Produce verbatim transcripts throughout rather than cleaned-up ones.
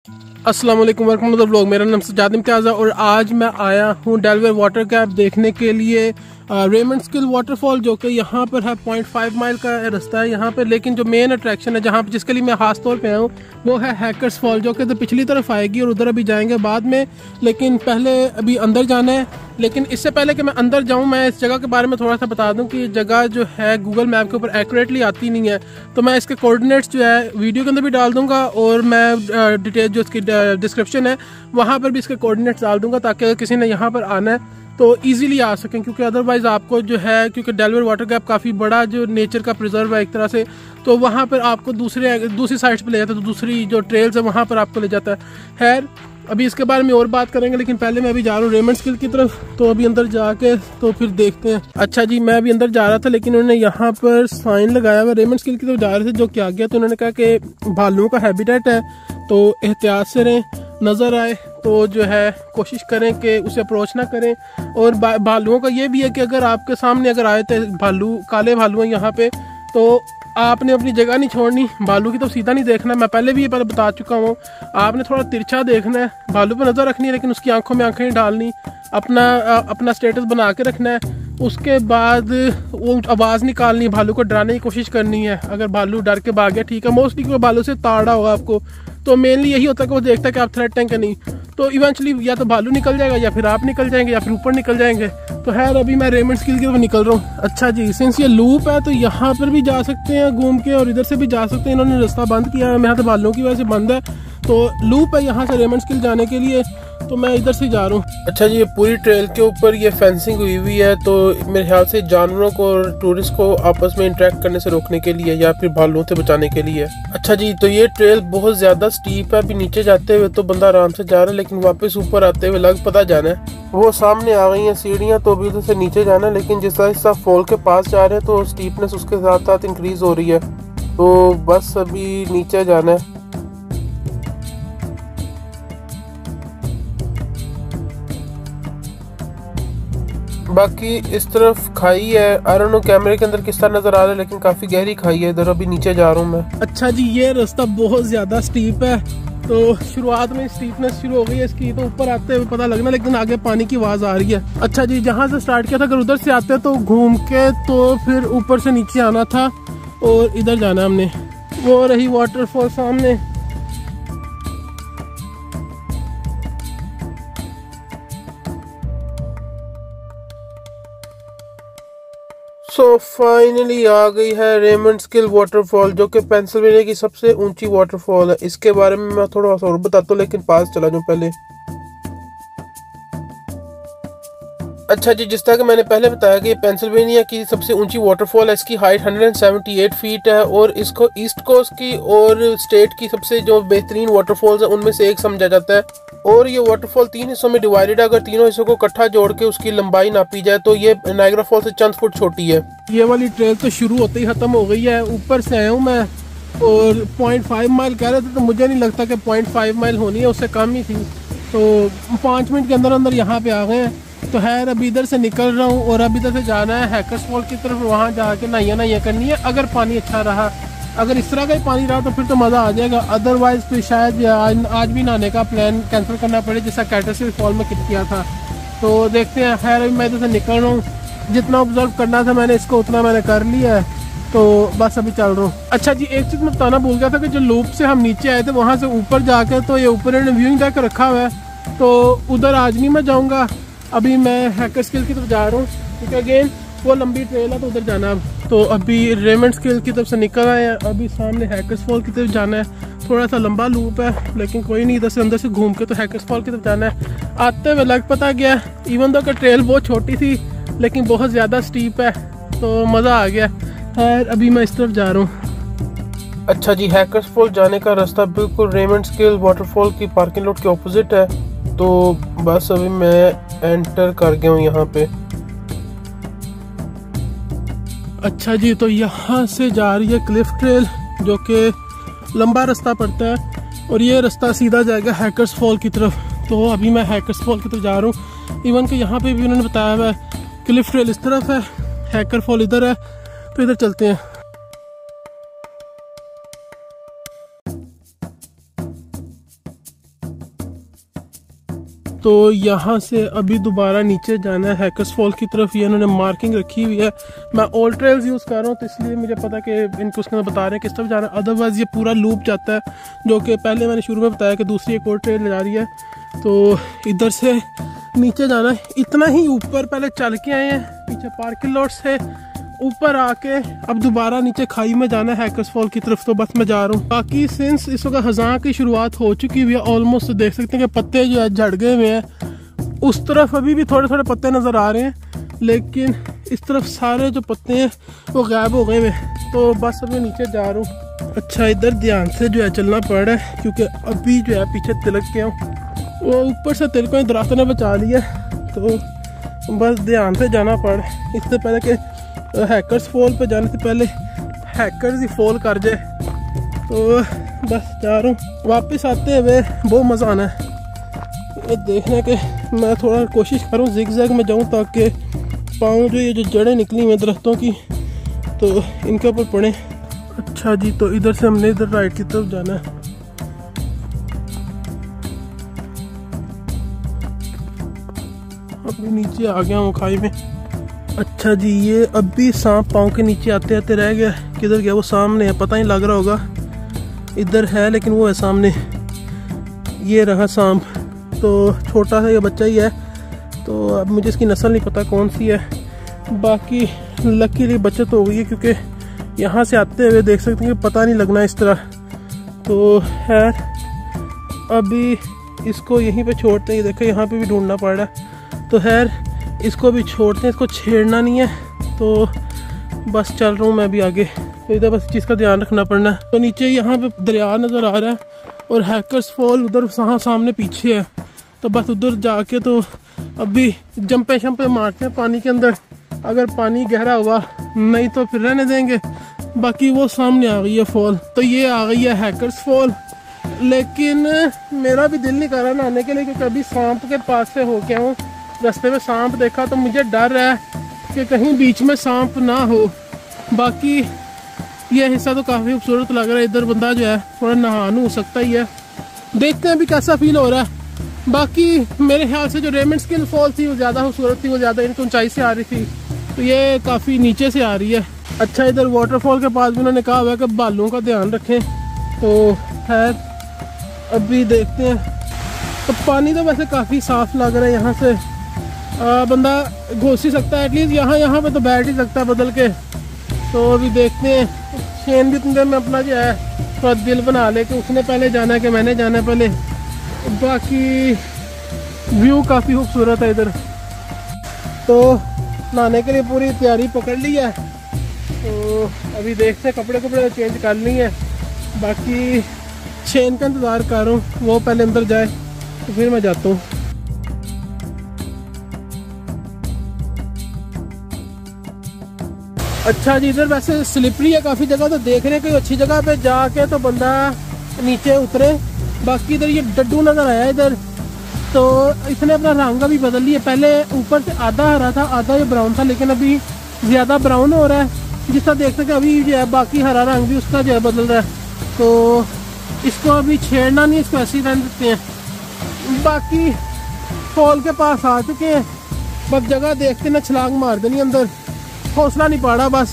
अस्सलाम वालेकुम welcome to the vlog. मेरा नाम सजाद इम्तियाज़ है और आज मैं आया हूँ डेलवेयर वाटर गैप देखने के लिए। रेमंड स्किल वाटरफॉल जो कि यहाँ पर है पॉइंट फाइव माइल का रास्ता है यहाँ पे, लेकिन जो मेन अट्रैक्शन है जहाँ जिसके लिए मैं खास तौर पे आया हूँ वो है हैकर्स फॉल, जो कि तो पिछली तरफ आएगी और उधर अभी जाएंगे बाद में, लेकिन पहले अभी अंदर जाना है। लेकिन इससे पहले कि मैं अंदर जाऊँ मैं इस जगह के बारे में थोड़ा सा बता दूँ कि जगह जो है गूगल मैप के ऊपर एक्यूरेटली आती नहीं है, तो मैं इसके कोऑर्डिनेट्स जो है वीडियो के अंदर भी डाल दूँगा और मैं डिटेल जो इसकी डिस्क्रिप्शन है वहाँ पर भी इसके कोऑर्डिनेट्स डाल दूँगा, ताकि अगर किसी ने यहाँ पर आना है तो इजीली आ सकें। क्योंकि अदरवाइज़ आपको जो है, क्योंकि डेलवेयर वाटर गैप काफ़ी बड़ा जो नेचर का प्रिजर्व है एक तरह से, तो वहाँ पर आपको दूसरे दूसरी साइड्स पे ले जाता है, तो दूसरी जो ट्रेल्स है वहाँ पर आपको ले जाता है। खैर अभी इसके बारे में और बात करेंगे, लेकिन पहले मैं अभी जा रहा हूँ रेमंड स्किल की तरफ, तो अभी अंदर जाके तो फिर देखते हैं। अच्छा जी, मैं अभी अंदर जा रहा था लेकिन उन्होंने यहाँ पर साइन लगाया हुआ रेमंड स्किल की तरफ जा रहे थे, जो क्या गया तो उन्होंने कहा कि भालुओं का हैबिटेट है तो एहतियात से रहें, नज़र आए तो जो है कोशिश करें कि उसे अप्रोच ना करें। और भालुओं का ये भी है कि अगर आपके सामने अगर आए थे भालू, काले भालू हैं यहाँ पे, तो आपने अपनी जगह नहीं छोड़नी, भालू की तो सीधा नहीं देखना। मैं पहले भी ये पहले बता चुका हूँ, आपने थोड़ा तिरछा देखना है, भालू पे नज़र रखनी है लेकिन उसकी आंखों में आंखें नहीं डालनी, अपना अपना स्टेटस बना के रखना है। उसके बाद वो आवाज़ निकालनी, भालू को डराने की कोशिश करनी है। अगर भालू डर के भाग गया ठीक है, मोस्टली क्योंकि भालू से ताड़ा होगा आपको, तो मेनली यही होता है कि वो देखता है कि आप थ्रेट हैं कि नहीं, तो इवेंचुअली या तो भालू निकल जाएगा या फिर आप निकल जाएंगे या फिर ऊपर निकल जाएंगे। तो खैर अभी मैं रेमंड स्किल की तरफ निकल रहा हूँ। अच्छा जी, सिंस ये लूप है तो यहाँ पर भी जा सकते हैं घूम के और इधर से भी जा सकते हैं। इन्होंने रास्ता बंद किया है, यहाँ तो भालुओं की वजह से बंद है, तो लूप है यहाँ से रेमंड स्किल जाने के लिए, तो मैं इधर से जा रहा हूँ। अच्छा जी, ये पूरी ट्रेल के ऊपर ये फेंसिंग हुई हुई है, तो मेरे ख्याल से जानवरों को और टूरिस्ट को आपस में इंटरेक्ट करने से रोकने के लिए या फिर भालुओं से बचाने के लिए। अच्छा जी, तो ये ट्रेल बहुत ज्यादा स्टीप है, अभी नीचे जाते हुए तो बंदा आराम से जा रहा है, लेकिन वापस ऊपर आते हुए लग पता जाना है। वो सामने आ गई हैं सीढ़ियाँ, तो अभी उधर से नीचे जाना है, लेकिन जिस हिस्सा फॉल के पास जा रहे हैं तो स्टीपनेस उसके साथ साथ इंक्रीज हो रही है, तो बस अभी नीचे जाना है। बाकी इस तरफ खाई है, आई डोंट नो कैमरे के अंदर किस तरह नजर आ रहा है, लेकिन काफी गहरी खाई है इधर। अभी नीचे जा रहा हूँ मैं। अच्छा जी, ये रास्ता बहुत ज्यादा स्टीप है, तो शुरुआत में स्टीपनेस शुरू हो गई है इसकी, तो ऊपर आते हुए पता लगना, लेकिन आगे पानी की आवाज आ रही है। अच्छा जी, जहाँ से स्टार्ट किया था अगर उधर से आते तो घूम के तो फिर ऊपर से नीचे आना था और इधर जाना हमने। वो रही वाटरफॉल सामने। सो so, फाइनली आ गई है रेमंड स्किल वाटरफॉल, जो कि पेंसिल्वेनिया की सबसे ऊंची वाटरफॉल है। इसके बारे में मैं थोड़ा सा और बताता हूँ, लेकिन पास चला जाऊँ पहले। अच्छा जी, जिस तरह कि मैंने पहले बताया कि पेंसिल्वेनिया की सबसे ऊंची वाटरफॉल है, इसकी हाइट एक सौ अठहत्तर फीट है और इसको ईस्ट कोस्ट की और स्टेट की सबसे जो बेहतरीन वाटरफॉल्स है उनमें से एक समझा जाता है। और ये वाटरफॉल तीन हिस्सों में डिवाइडेड है, अगर तीनों हिस्सों को इकट्ठा जोड़ के उसकी लंबाई नापी जाए तो ये नायग्रा फॉल से चंद फुट छोटी है। ये वाली ट्रेल तो शुरू होते ही खत्म हो गई है, ऊपर से आया हूँ मैं और पॉइंट फाइव माइल कह रहे थे, तो मुझे नहीं लगता कि पॉइंट फाइव माइल होनी है, उससे कम ही थी, तो पाँच मिनट के अंदर अंदर यहाँ पे आ गए हैं। तो खैर अभी इधर से निकल रहा हूँ और अभी इधर से जाना है हैकर्स फॉल की तरफ, वहाँ जाके नहाइया नहाइया करनी है। अगर पानी अच्छा रहा, अगर इस तरह का ही पानी रहा तो फिर तो मज़ा आ जाएगा, अदरवाइज फिर शायद आज, आज भी नहाने का प्लान कैंसिल करना पड़े, जैसा कैटरसिल फॉल में किया था। तो देखते हैं। खैर अभी मैं इधर से निकल रहा हूँ, जितना ऑब्जर्व करना था मैंने इसको उतना मैंने कर लिया है, तो बस अभी चल रहा हूँ। अच्छा जी, एक चीज़ मैं बताना भूल गया था कि जो लूप से हम नीचे आए थे वहाँ से ऊपर जाके तो ये ऊपर इन्होंने व्यूइंग डेक रखा हुआ है, तो उधर आज नहीं मैं जाऊँगा, अभी मैं हैकर स्किल की तरफ जा रहा हूँ, क्योंकि अगेन वो लंबी ट्रेल है तो उधर जाना है। तो अभी रेमंड स्किल की तरफ से निकल आए हैं, अभी सामने हैकर्स फॉल की तरफ जाना है। थोड़ा सा लंबा लूप है लेकिन कोई नहीं, इधर से अंदर से घूम के तो हैकर्स फॉल की तरफ जाना है। आते हुए लग पता गया, इवन दो का ट्रेल बहुत छोटी थी लेकिन बहुत ज़्यादा स्टीप है, तो मज़ा आ गया। खैर अभी मैं इस तरफ जा रहा हूँ। अच्छा जी, हैकर्स फॉल जाने का रास्ता बिल्कुल रेमंड स्किल वाटरफॉल की पार्किंग लॉट के ऑपोजिट है, तो बस अभी मैं एंटर कर गया हूँ यहाँ पे। अच्छा जी, तो यहाँ से जा रही है क्लिफ ट्रेल, जो कि लंबा रास्ता पड़ता है और ये रास्ता सीधा जाएगा हैकर्स फॉल की तरफ। तो अभी मैं हैकर्स फॉल की तरफ जा रहा हूँ। इवन कि यहाँ पे भी उन्होंने बताया हुआ है क्लिफ ट्रेल इस तरफ है, हैकर फॉल इधर है, तो इधर चलते हैं। तो यहाँ से अभी दोबारा नीचे जाना है हैकर्स फॉल की तरफ। ये इन्होंने मार्किंग रखी हुई है। मैं ओल्ड ट्रेल्स यूज़ कर रहा हूँ तो इसलिए मुझे पता कि इनको उसके अंदर बता रहे हैं किस तरफ जाना है। अदरवाइज़ ये पूरा लूप जाता है, जो कि पहले मैंने शुरू में बताया कि दूसरी एक और ट्रेल जा रही है। तो इधर से नीचे जाना है। इतना ही ऊपर पहले चल के आए हैं, पीछे पार्किंग लॉट से ऊपर आके अब दोबारा नीचे खाई में जाना है हैकर्स फॉल की तरफ। तो बस मैं जा रहा हूँ। बाकी सिंस इस वक्त खजां की शुरुआत हो चुकी हुई है ऑलमोस्ट, देख सकते हैं कि पत्ते जो है झड़ गए हुए हैं। उस तरफ अभी भी थोड़े थोड़े पत्ते नज़र आ रहे हैं, लेकिन इस तरफ सारे जो पत्ते हैं वो गायब हो गए हैं। तो बस अब मैं नीचे जा रहा हूँ। अच्छा, इधर ध्यान से जो है चलना पड़ रहा है क्योंकि अभी जो है पीछे तिलक के हूँ, वो ऊपर से तिलकों दरख्त ने बचा लिया। तो बस ध्यान से जाना पड़ रहा है। इससे पहले कि हैकर्स फॉल पे जाने से पहले हैकर्स ही फॉल कर जाए। तो बस जा रहा हूँ। वापस आते हुए बहुत मज़ा आना है। ये देखने के मैं थोड़ा कोशिश करूँ जिग जैग में जाऊँ ताकि पाँव जो ये जो जड़ें निकली हुई हैं दरख्तों की तो इनके ऊपर पड़े। अच्छा जी, तो इधर से हमने इधर राइट की तरफ जाना है। अभी नीचे आ गया हूँ खाई में। अच्छा जी, ये अभी सांप पाँव के नीचे आते आते रह गया। किधर गया? वो सामने है, पता नहीं लग रहा होगा। इधर है लेकिन वो है सामने। ये रहा सांप। तो छोटा सा ये बच्चा ही है, तो अब मुझे इसकी नस्ल नहीं पता कौन सी है। बाकी लकीली बचत हो गई है क्योंकि यहाँ से आते हुए देख सकते हैं कि पता नहीं लगना इस तरह। तो खैर अभी इसको यहीं पे छोड़ते हैं। देखो यहाँ पे भी ढूंढना पड़ रहा है। तो खैर इसको भी छोड़ते हैं, इसको छेड़ना नहीं है। तो बस चल रहा हूँ मैं भी आगे। तो इधर बस चीज़ का ध्यान रखना पड़ना है। तो नीचे यहाँ पे दरिया नज़र आ रहा है और हैकर्स फॉल उधर वहाँ सामने पीछे है। तो बस उधर जाके तो अभी जंपे शंपे मारते हैं पानी के अंदर, अगर पानी गहरा हुआ, नहीं तो फिर रहने देंगे। बाकी वो सामने आ गई है फॉल। तो ये आ गई है हैकर्स फॉल। लेकिन मेरा भी दिल नहीं कर रहा नहाने के लिए क्योंकि अभी सांप के पास से होके आऊँ। रास्ते में सांप देखा तो मुझे डर है कि कहीं बीच में सांप ना हो। बाकी ये हिस्सा तो काफ़ी खूबसूरत लग रहा है। इधर बंदा जो है थोड़ा नहान हो सकता ही है। देखते हैं अभी कैसा फील हो रहा है। बाकी मेरे ख्याल से जो रेमंड स्किल फॉल थी वो ज़्यादा खूबसूरत थी, वो ज़्यादा इनकी ऊंचाई से आ रही थी। तो ये काफ़ी नीचे से आ रही है। अच्छा, इधर वाटरफॉल के पास भी उन्होंने कहा हुआ है कि बालों का ध्यान रखें। तो खैर अभी देखते हैं। तो पानी तो वैसे काफ़ी साफ लग रहा है। यहाँ से आ, बंदा घुस ही सकता है, एटलीस्ट यहाँ यहाँ पे तो बैठ ही सकता है बदल के। तो अभी देखते हैं। शेन भी तुम में अपना जो है थोड़ा दिल बना ले कि उसने पहले जाना है कि मैंने जाना है पहले। बाकी व्यू काफ़ी खूबसूरत है इधर। तो नहाने के लिए पूरी तैयारी पकड़ ली है। तो अभी देखते हैं, कपड़े कपड़े चेंज कर ली है। बाकी शेन का इंतज़ार कर रहा हूँ, वो पहले अंदर जाए तो फिर मैं जाता हूँ। अच्छा जी, इधर वैसे स्लिपरी है काफ़ी जगह, तो देख रहे हैं कोई अच्छी जगह पे जाके तो बंदा नीचे उतरे। बाकी इधर ये डड्डू नज़र आया इधर। तो इसने अपना रंग भी बदल लिया। पहले ऊपर से आधा हरा था, आधा ये ब्राउन था, लेकिन अभी ज़्यादा ब्राउन हो रहा है। जिस तरह देख सकते हैं अभी जो है बाकी हरा रंग भी उसका जो है बदल रहा है। तो इसको अभी छेड़ना नहीं, इसको ऐसे ही रहने देते हैं। बाकी फॉल के पास आ चुके हैं, बस जगह देखते ना छलांग मार देनी अंदर। हौसला नहीं पड़ा बस।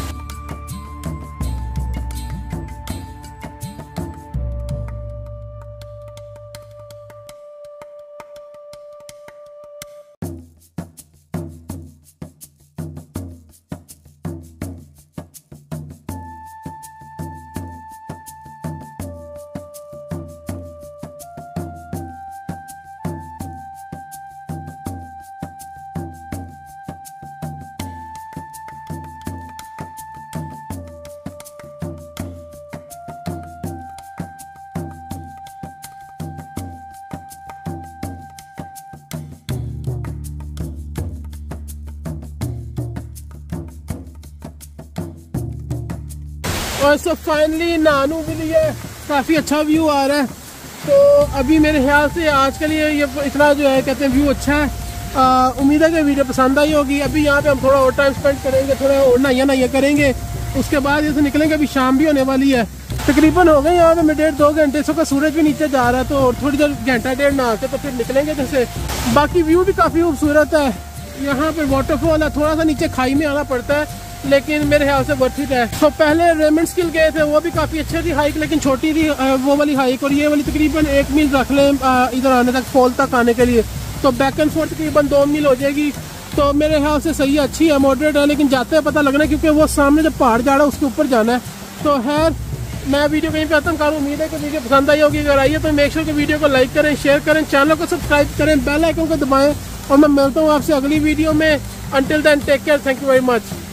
और सब फाइनली नानू के लिए काफ़ी अच्छा व्यू आ रहा है। तो अभी मेरे ख्याल से आज के लिए ये इतना जो है कहते हैं व्यू अच्छा है। उम्मीद है कि वीडियो पसंद आई होगी। अभी यहाँ पे हम थोड़ा और टाइम स्पेंड करेंगे, थोड़ा और नहाइया नहाइया करेंगे। उसके बाद जैसे निकलेंगे, अभी शाम भी होने वाली है। तकरीबन हो गए यहाँ पे मैं डेढ़ दो घंटे सो का सूरज भी नीचे जा रहा है, तो और थोड़ी देर घंटा डेढ़ नहा के तो फिर निकलेंगे जैसे। बाकी व्यू भी काफ़ी खूबसूरत है, यहाँ पे वाटरफॉल है, थोड़ा सा नीचे खाई में आना पड़ता है लेकिन मेरे ख्याल से वर्थ इट है। तो पहले रेमंड स्किल गए थे, वो भी काफ़ी अच्छी थी हाइक लेकिन छोटी थी वो वाली हाइक, और ये वाली तकरीबन एक मील रख लें इधर आने तक, फॉल तक आने के लिए, तो बैक एंड फोर्थ तकरीबन दो मील हो जाएगी। तो मेरे ख्याल से सही है, अच्छी है, मॉडरेट है, लेकिन जाते हैं पता लगना क्योंकि वो सामने जब पहाड़ जा रहा है उसके ऊपर जाना है। तो खैर मैं वीडियो कहीं पे खत्म करूँ, उम्मीद है कि वीडियो पसंद आई होगी। अगर आई है तो मेक श्योर कि वीडियो को लाइक करें, शेयर करें, चैनल को सब्सक्राइब करें, बेल आइकन को दबाएं, और मैं मिलता हूँ आपसे अगली वीडियो में। Until then take care, thank you very much.